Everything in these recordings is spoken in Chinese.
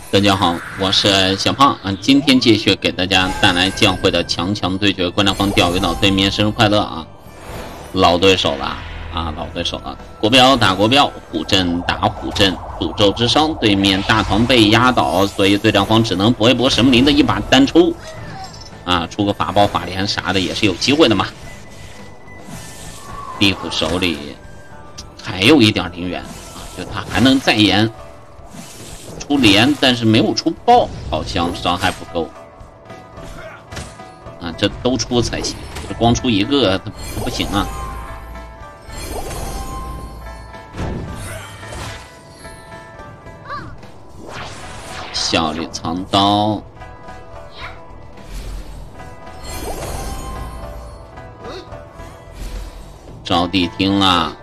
大家好，我是小胖啊，今天继续给大家带来将会的强强对决，观察方钓鱼岛对面生日快乐啊，老对手了啊，老对手了，国标打国标，虎阵打虎阵，诅咒之殇，对面大唐被压倒，所以对战方只能搏一搏神木林的一把单抽啊，出个法宝法莲啥的也是有机会的嘛。地府手里还有一点灵元啊，就他还能再延。出连，但是没有出爆，好像伤害不够啊！这都出才行，这光出一个它不行啊！笑里藏刀，着地听了。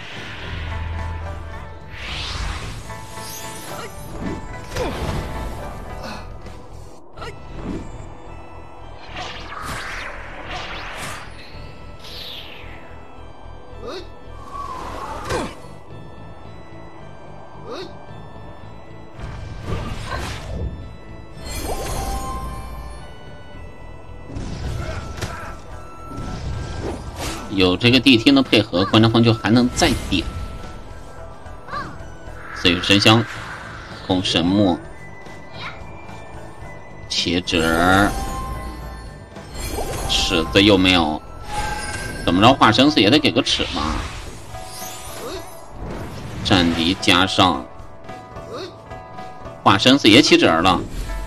有这个地听的配合，观察方就还能再点。紫羽神香，控神木，棋子，尺子又没有，怎么着？化生死也得给个尺嘛。战敌加上化生死也起子了。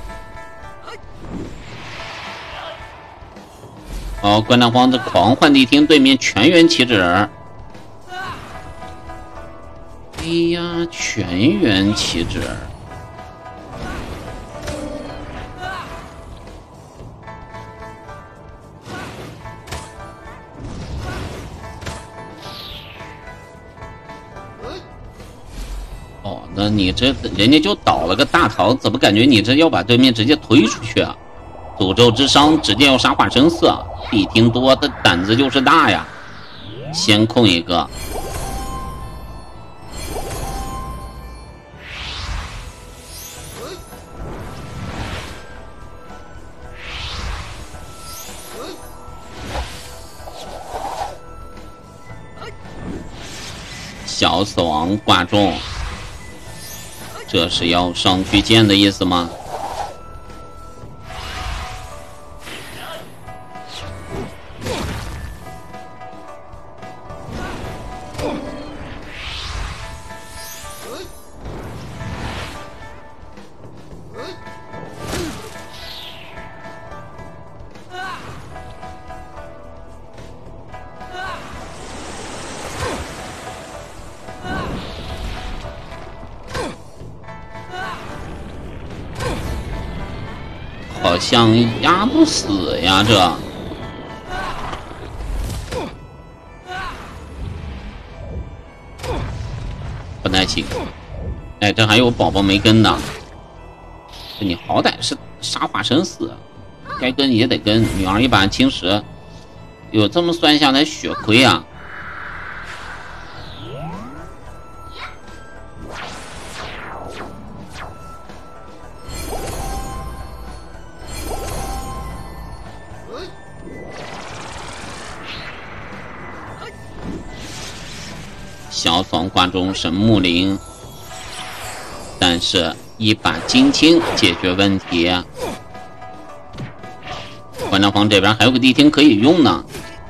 哦，观察方的狂幻地听对面全员棋子。哎呀，全员棋子。哦，那你这人家就倒了个大桃，怎么感觉你这要把对面直接推出去啊？诅咒之殇直接要杀化生死，地听多的胆子就是大呀！先控一个，小死亡挂中，这是要上去见的意思吗？好像压不死呀，这不太行。哎，这还有宝宝没跟呢，你好歹是杀化生死，该跟也得跟。女儿一把青石，有这么算下来血亏啊！小爽挂中神木林，但是一把金青解决问题。观察方这边还有个地听可以用呢，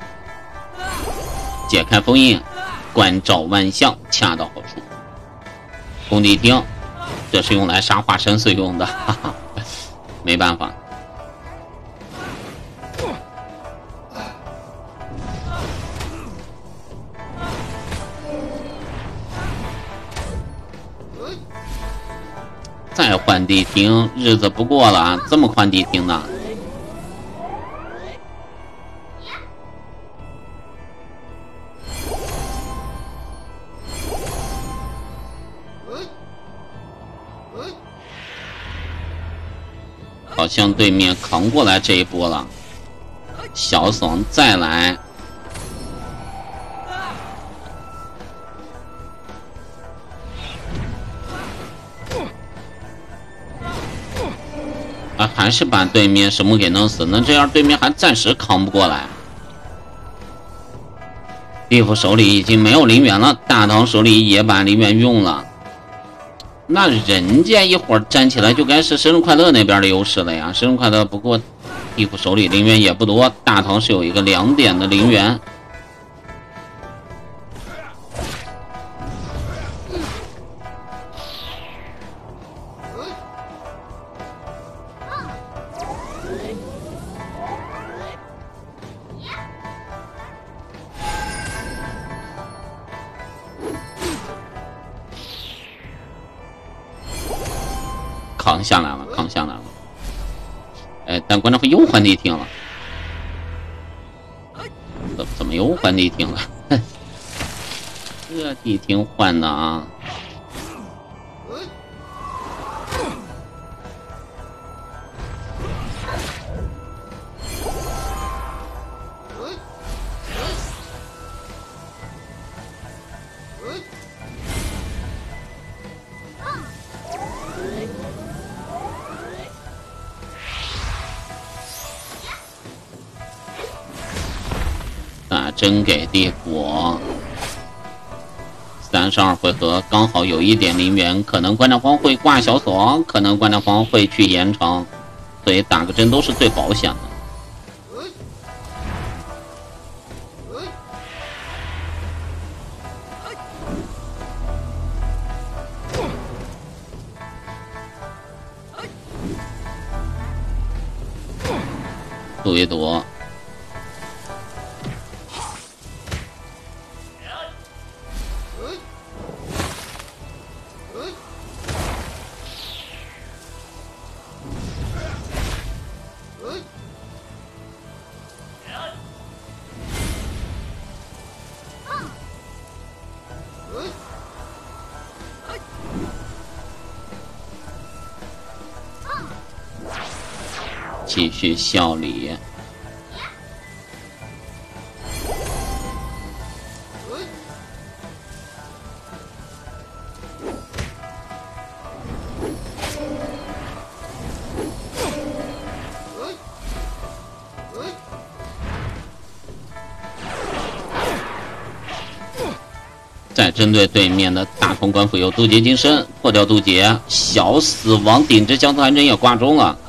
解开封印，关照万象，恰到好处。攻地听，这是用来杀化生死用的，哈哈，没办法。再换地听，日子不过了啊！这么换地听呢？好像对面扛过来这一波了，小爽再来。 啊，还是把对面神木给弄死，那这样对面还暂时扛不过来。地府手里已经没有灵元了，大唐手里也把灵元用了，那人家一会儿站起来就该是生日快乐那边的优势了呀。生日快乐，不过地府手里灵元也不多，大唐是有一个2点的灵元。扛下来了，扛下来了。哎，但关照会又换地听了，怎么又换地听了？这地听换的啊！打针给地府，32回合刚好有1点灵元，可能关照方会挂小锁，可能关照方会去延长，所以打个针都是最保险的。赌一赌。继续效力。再针对对面的大同官府有渡劫金身，破掉渡劫，小死亡顶着江头寒针也挂中了。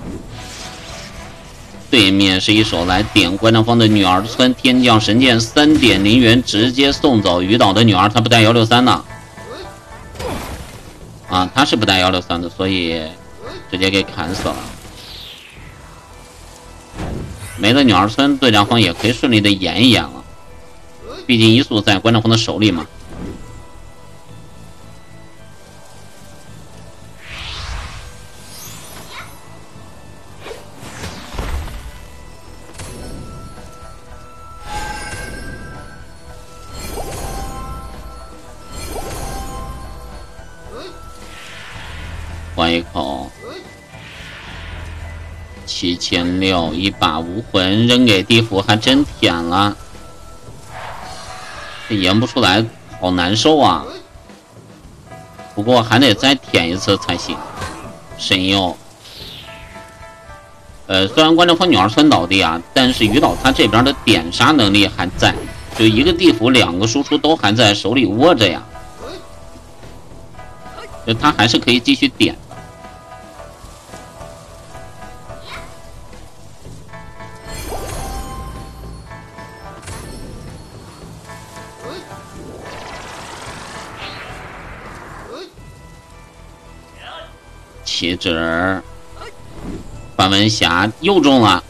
对面是一手来点关张方的女儿村天降神剑3点灵元，直接送走鱼岛的女儿，她不带163的啊，她是不带163的，所以直接给砍死了。没了女儿村，对战方也可以顺利的演一演了，毕竟一速在关张方的手里嘛。换一口7600，一把无魂扔给地府，还真舔了，这演不出来，好难受啊！不过还得再舔一次才行。神佑，虽然关张方女儿村倒地啊，但是鱼岛他这边的点杀能力还在，就一个地府2个输出都还在手里握着呀，就他还是可以继续点。棋子范文霞又中了，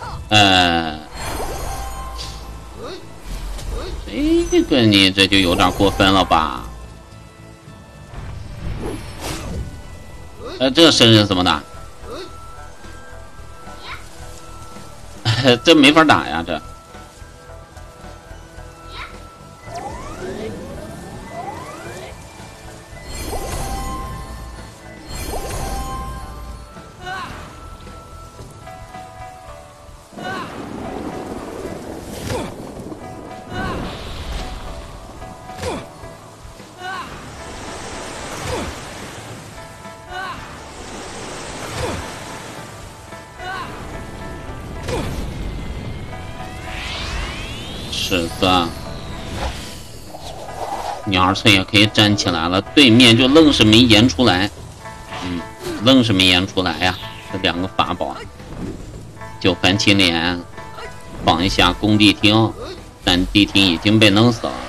这个你这就有点过分了吧？这生人怎么打？这没法打呀，这。 尺子，鸟儿村也可以站起来了，对面就愣是没延出来，愣是没延出来呀！这两个法宝，就翻青脸，放一下攻地听，但地听已经被弄死了。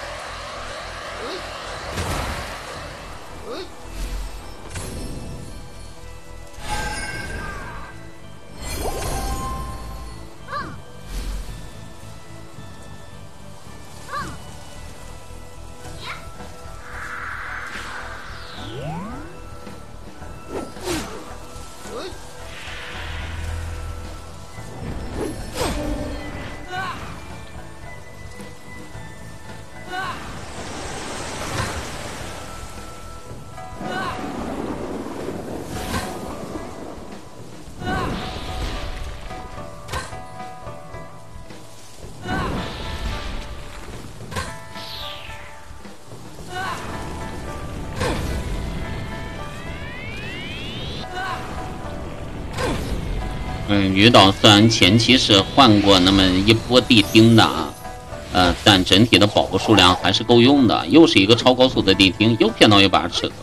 鱼岛虽然前期是换过那么一波地听的啊，但整体的宝宝数量还是够用的。又是一个超高速的地听，又骗到一把尺子，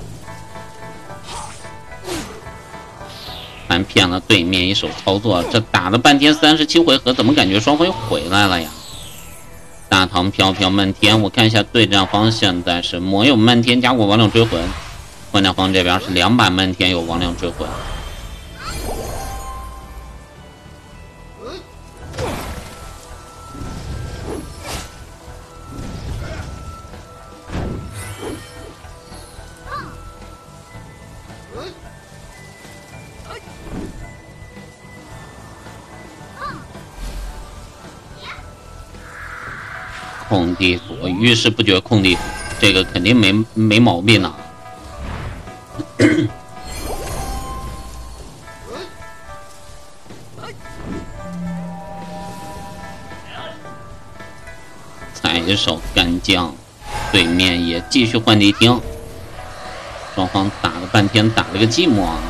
还骗了对面一手操作。这打了半天37回合，怎么感觉双方又回来了呀？大唐飘飘漫天，我看一下对战方现在是魔有漫天加过魍魉追魂，观战方这边是2把漫天有魍魉追魂。控地府，遇事不决控地府，这个肯定没毛病呢。踩一手干将，对面也继续换地听，双方打了半天，打了个寂寞啊。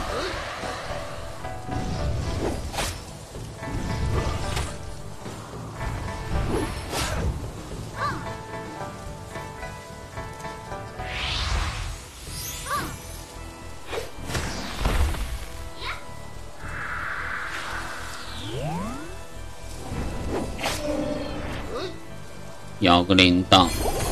摇个铃铛，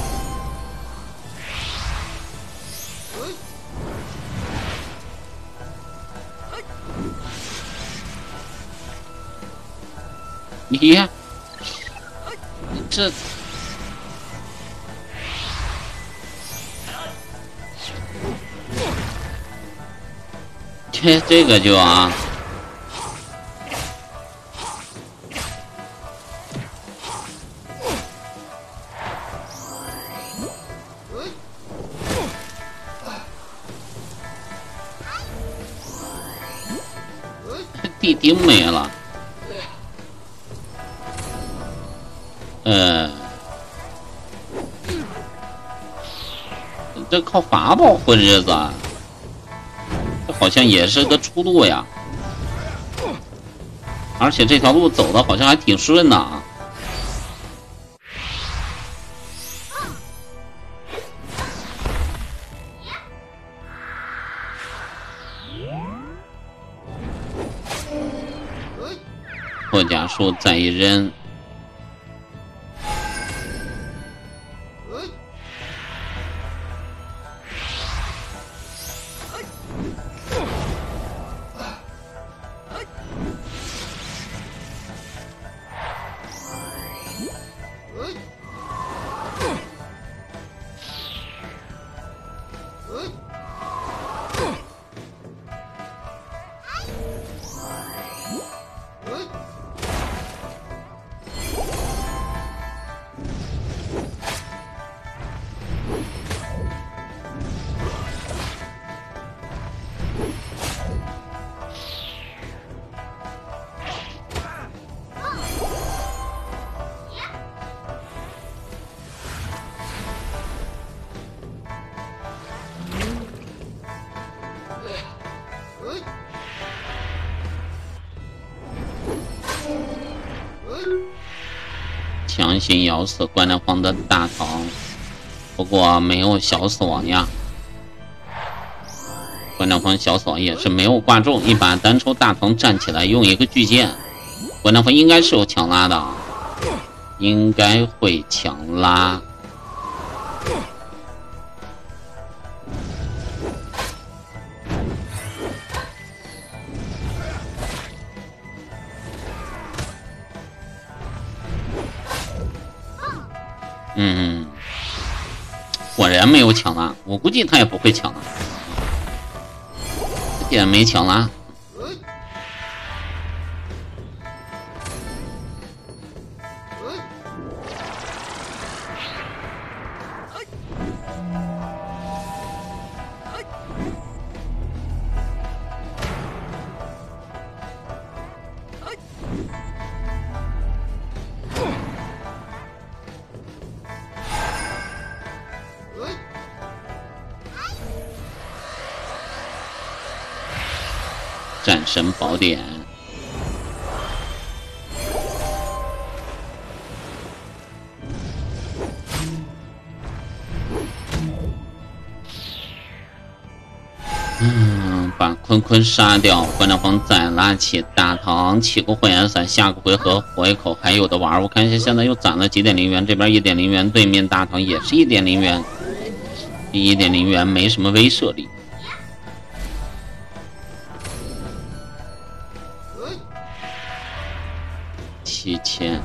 咦，这个就啊。地钉没了，这靠法宝混日子，这好像也是个出路呀，而且这条路走的好像还挺顺的啊。破甲术再一扔， 强行咬死关良方的大唐，不过没有小死亡呀。关良方小死亡也是没有挂中，一把单抽大唐站起来，用一个巨剑。关良方应该是有强拉的，应该会强拉。果然没有抢拉，我估计他也不会抢拉，这点没抢拉。战神宝典，把坤坤杀掉，关良方再拉起大唐，起个火焰伞，下个回合活一口还有的玩。我看一下，现在又攒了几点0元，这边1.0元，对面大唐也是1.0元，1.0元没什么威慑力。7000，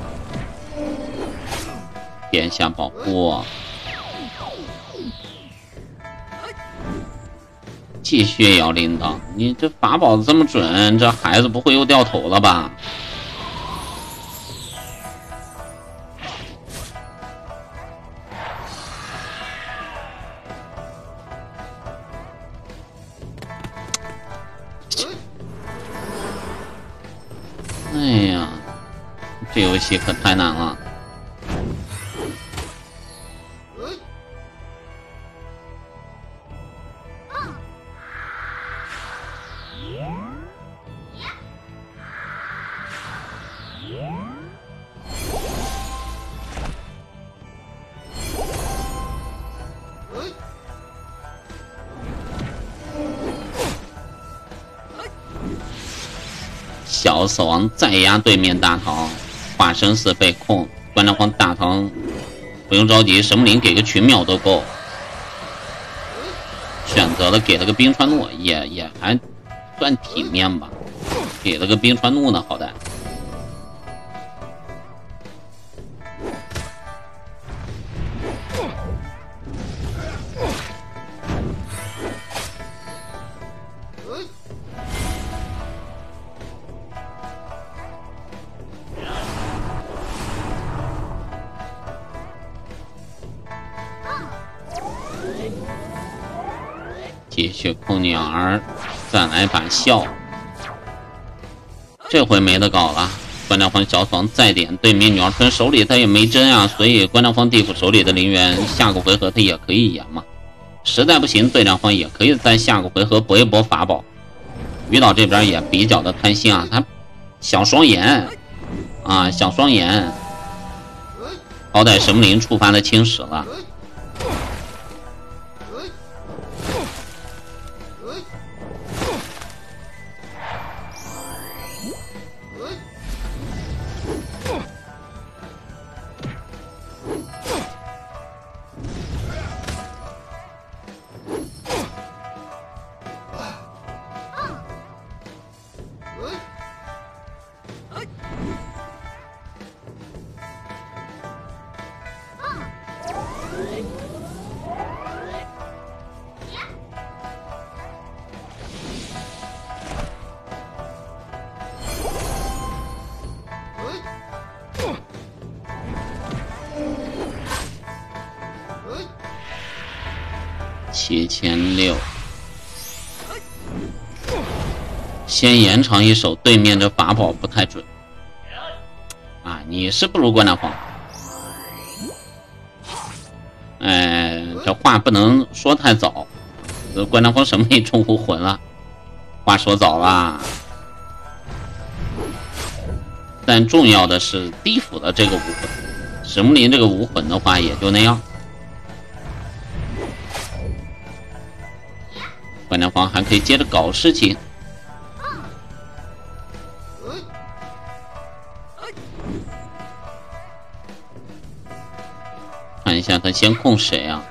殿下保护，继续摇铃铛。你这法宝这么准，这孩子不会又掉头了吧？哎呀，这游戏可太难了。小死亡再压对面大唐，化生死被控，关良方大唐不用着急，神木林给个群秒都够。选择了给了个冰川怒，也还算体面吧，给了个冰川怒呢，好歹。继续控鸟儿，再来把笑，这回没得搞了。关良方小爽再点，对面鸟儿村手里他也没针啊，所以关良方地府手里的0元，下个回合他也可以延嘛。实在不行，对两方也可以在下个回合搏一搏法宝。鱼岛这边也比较的贪心啊，他想双眼啊，想双眼，好歹神木林触发了侵蚀了。7600，先延长一手，对面这法宝不太准啊！你是不如关良方，这话不能说太早，这关良方什么也中无魂了，话说早了。但重要的是地府的这个武魂， 石木林这个武魂的话也就那样。关良方还可以接着搞事情。看一下他先控谁啊？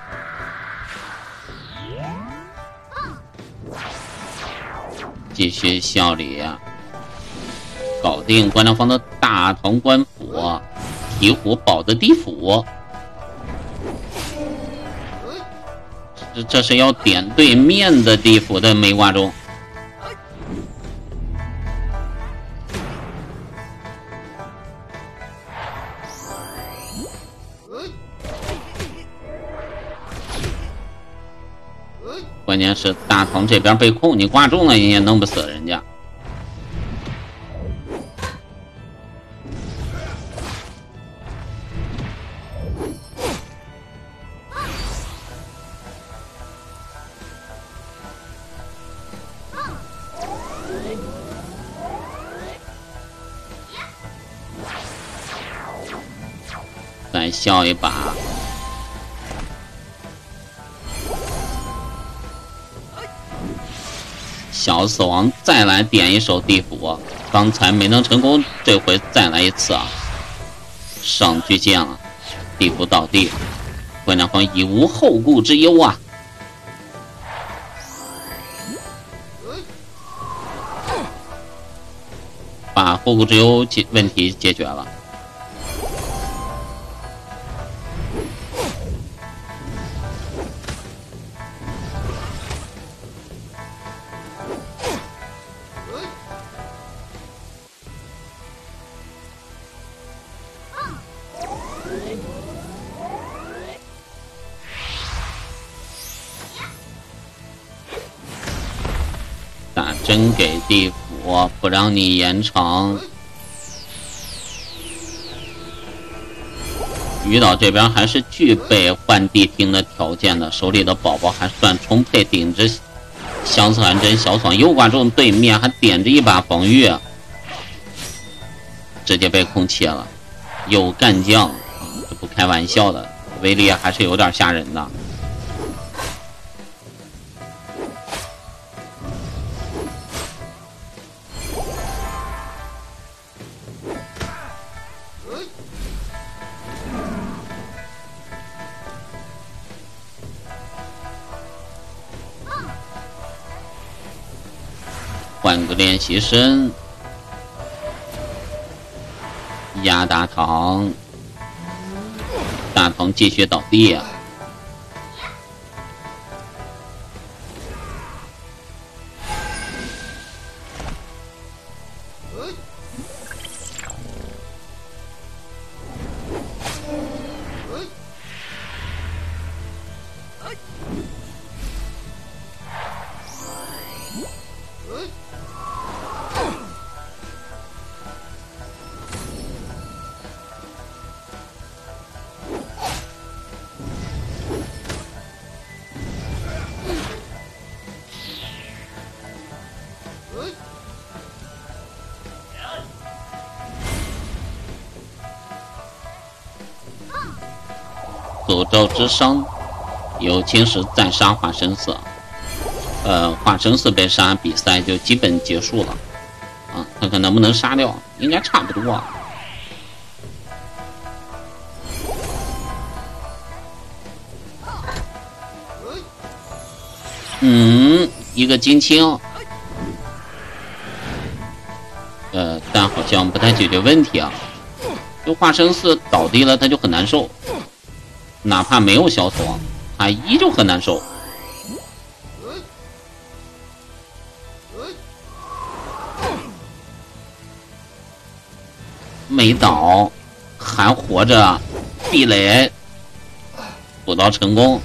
继续效力啊！搞定关良方的大唐官府，提火保的地府。这是要点对面的地府的没挂中。关键是大唐这边被控，你挂中了你也弄不死人家。再笑一把。小死亡再来点一手地府，刚才没能成功，这回再来一次啊！上巨剑了，地府倒地，关良方已无后顾之忧啊！把后顾之忧问题解决了。打针给地府，不让你延长。鱼岛这边还是具备换地听的条件的，手里的宝宝还算充沛，顶着相似寒针小爽又挂中对面，还点着一把防御，直接被空切了。有干将，这不开玩笑的，威力还是有点吓人的。换个练习生，压大唐，大唐继续倒地啊！诅咒之伤，有青石再杀化生寺，化生寺被杀，比赛就基本结束了。啊，看看能不能杀掉，应该差不多。一个金青，但好像不太解决问题啊。就化生寺倒地了，他就很难受。哪怕没有小锁，他依旧很难受。没倒，还活着，壁垒补刀成功。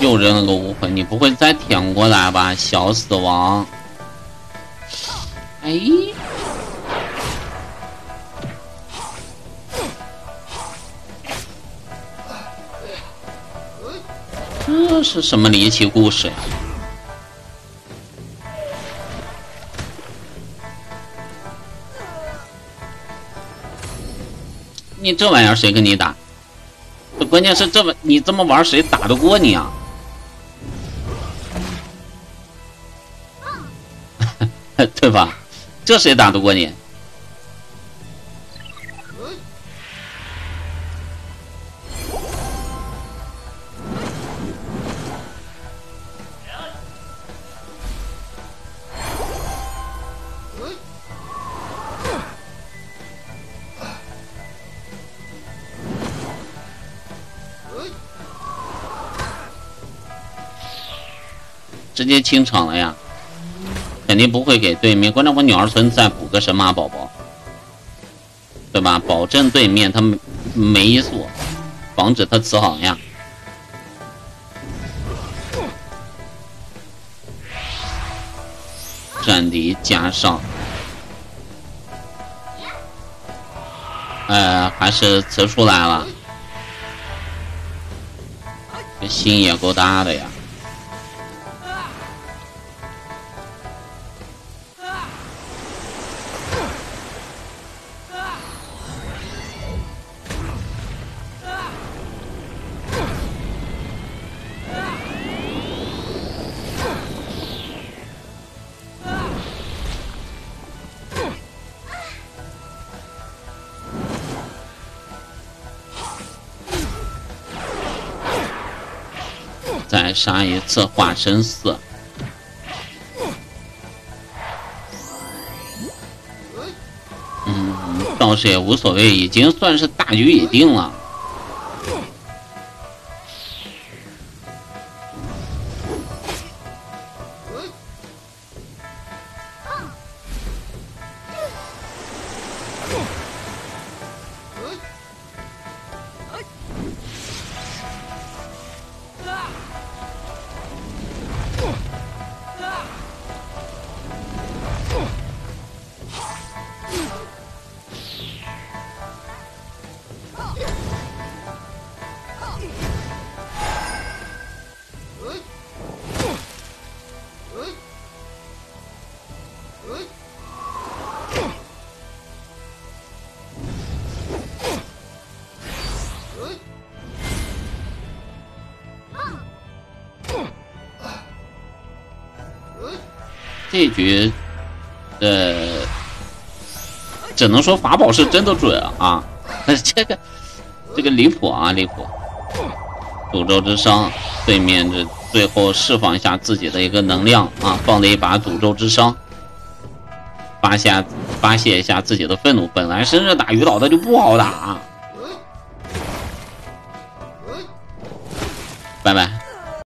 又扔了个无魂，你不会再舔过来吧？小死亡！哎，这是什么离奇故事呀？你这玩意儿谁跟你打？关键是你这么玩，谁打得过你啊？对吧？这谁打得过你？直接清场了呀！肯定不会给对面关照我女儿村再补个神马宝宝，对吧？保证对面他没锁，防止他慈航呀。战敌加上，还是慈出来了，这心也够大的呀。再杀一次化身4，倒是也无所谓，已经算是大局已定了。这局，只能说法宝是真的准啊！这个离谱啊，离谱！诅咒之伤，对面这最后释放一下自己的一个能量啊，放了一把诅咒之伤，发泄一下自己的愤怒。本来深圳打鱼岛的就不好打。